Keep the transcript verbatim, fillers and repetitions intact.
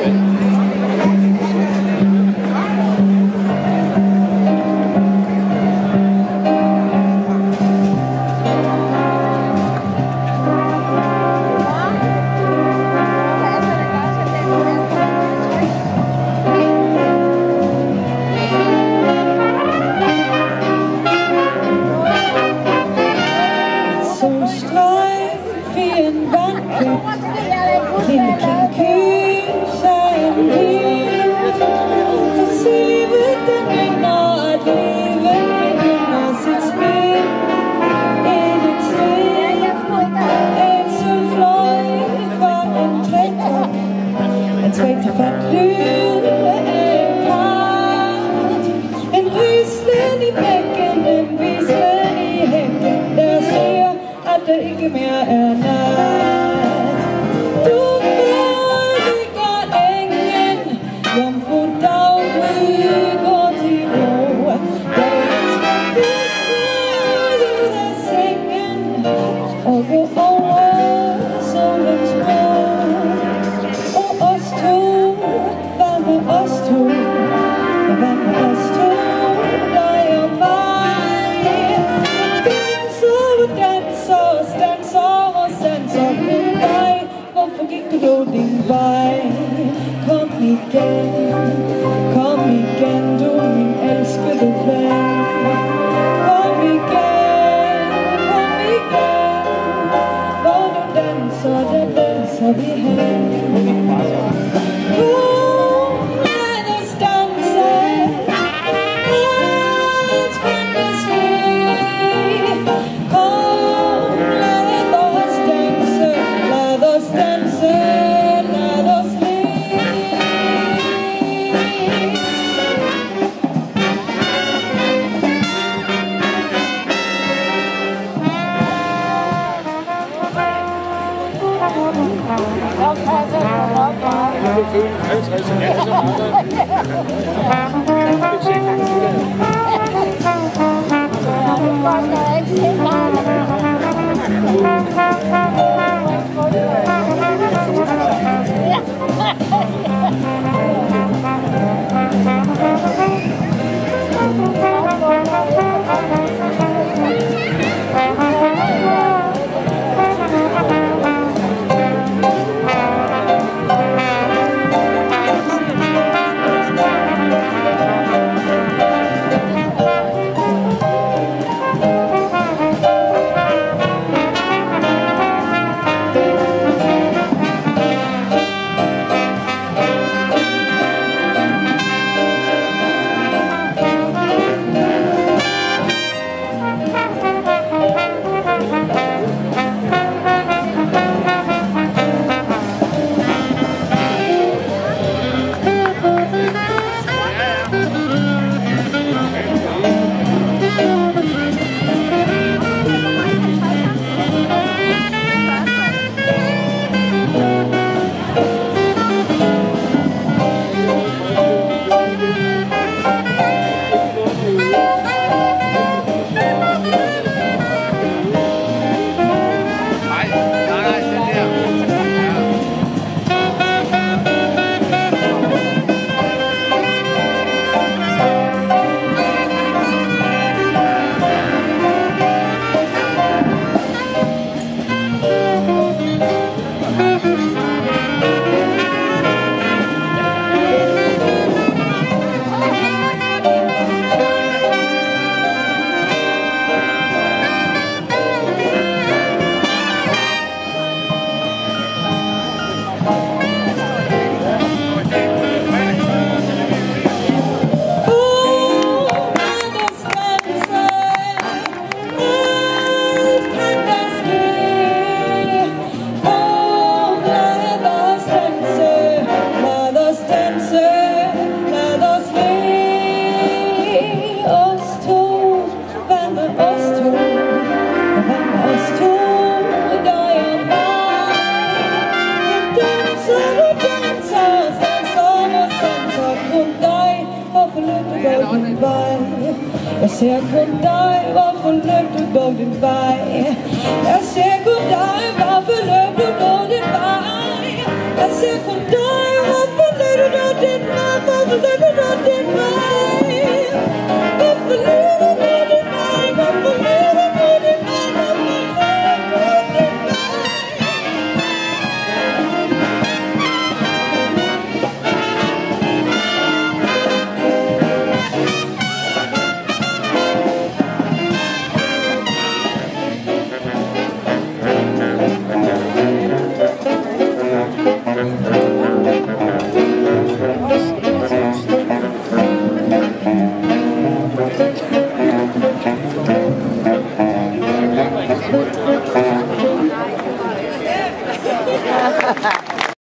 Ikke mere er nat. Du bødiger engen, jomfru Daggry går til ro. Dagens skal ud af sengen og gå over solens bro. Og os to, hvad med os to? Hvad med os to? Dig og mig. Danser, danser, stanser og sanser kun dig. Hvorfor gik du dog din vej? Kom igen, kom igen, du min elskede ven. Kom igen, kom igen. Hvor du danser, der danser vi hen. Jeg ser kun dig, hvorfor løb du dog din vej? Jeg ser kun dig, hvorfor løb du dog din vej? Jeg ser kun dig.